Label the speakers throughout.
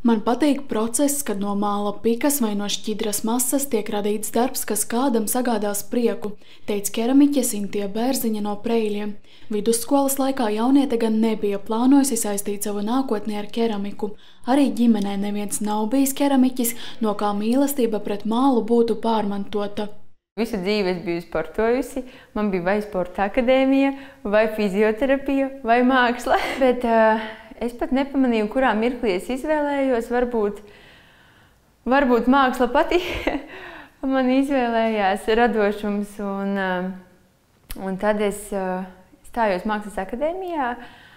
Speaker 1: Man patīk process, kad no māla pikas vai no šķidras masas tiek radīts darbs, kas kādam sagādās prieku, teica keramiķe Sintija Bērziņa no Preiļiem. Vidusskolas laikā jauniete gan nebija plānojusi saistīt savu nākotni ar keramiku. Arī ģimenē neviens nav bijis keramiķis, no kā mīlestība pret mālu būtu pārmantota.
Speaker 2: Visu dzīvi es biju sportojusi, man bija vai sporta akadēmija, vai fizioterapija, vai māksla. Bet es pat nepamanīju, kurā mirklī es izvēlējos. Varbūt māksla pati man izvēlējās radošums. Un tad es stājos mākslas akadēmijā.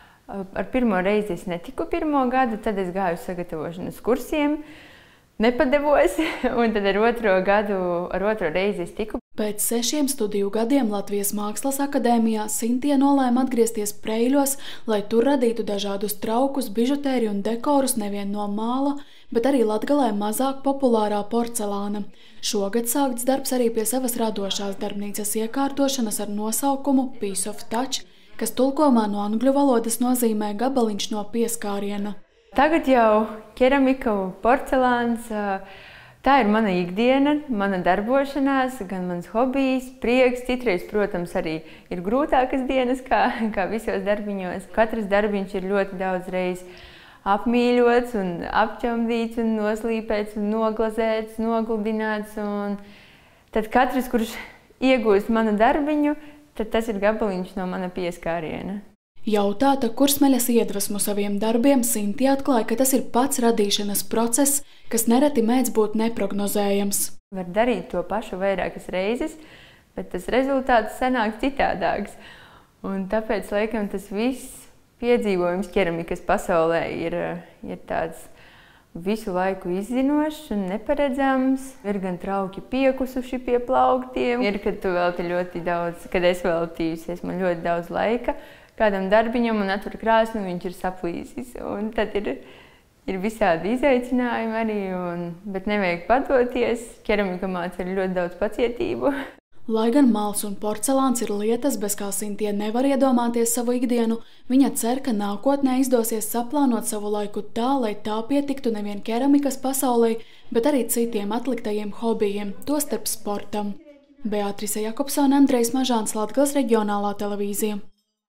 Speaker 2: Ar pirmo reizi es netiku pirmo gadu, tad es gāju sagatavošanas kursiem. Nepadevos, un tad ar otro reizi es tiku.
Speaker 1: Pēc 6 studiju gadiem Latvijas Mākslas akadēmijā Sintija nolēma atgriezties Preiļos, lai tur radītu dažādus traukus, bižutēriju un dekorus nevien no māla, bet arī Latgalē mazāk populārā porcelāna. Šogad sākts darbs arī pie savas radošās darbnīcas iekārtošanas ar nosaukumu Piece of Touch, kas tulkojumā no angļu valodas nozīmē gabaliņš no pieskāriena.
Speaker 2: Tagad jau keramika un porcelāns, tā ir mana ikdiena, mana darbošanās, gan mans hobijs, prieks. Citreiz, protams, arī ir grūtākas dienas, kā visos darbiņos. Katrs darbiņš ir ļoti daudz reiz apmīļots un apķemdīts un noslīpēts un noglazēts, nogludināts. Un tad katrs, kurš iegūst manu darbiņu, tad tas ir gabaliņš no mana pieskāriena.
Speaker 1: Jautāta, kur smeļas iedvesmu saviem darbiem, Sintija atklāja, ka tas ir pats radīšanas process, kas nereti mēdz būt neprognozējams.
Speaker 2: Var darīt to pašu vairākas reizes, bet tas rezultāts sanāk citādāks. Un tāpēc, laikam, tas viss piedzīvojums keramikas pasaulē ir tāds visu laiku izzinošs un neparedzams. Ir gan trauki piekusuši pie plauktiem, ir, kad tu velti ļoti daudz, kad es veltījusies, man ļoti daudz laika kādam darbiņam un atver krāsni, viņš ir saplīsis. Un tad ir visādi izaicinājumi arī, bet nevajag padoties. Keramika māca ir ļoti daudz pacietību.
Speaker 1: Lai gan māls un porcelāns ir lietas, bez kā Sintija nevar iedomāties savu ikdienu, viņa cer, ka nākotnē izdosies saplānot savu laiku tā, lai tā pietiktu nevien keramikas pasaulē, bet arī citiem atliktajiem hobijiem, tostarp sportam. Beatrice Jakobsone, Andrejs Mažāns, Latgales reģionālā televīzija.